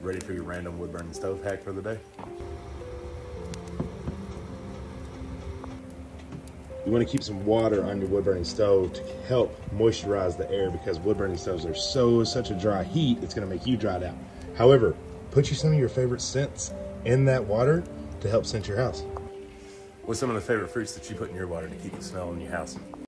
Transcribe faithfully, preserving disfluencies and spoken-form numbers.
Ready for your random wood burning stove hack for the day? You want to keep some water on your wood burning stove to help moisturize the air, because wood burning stoves are so such a dry heat, it's going to make you dry out. However, put you some of your favorite scents in that water to help scent your house. What's some of the favorite fruits that you put in your water to keep the smell in your house?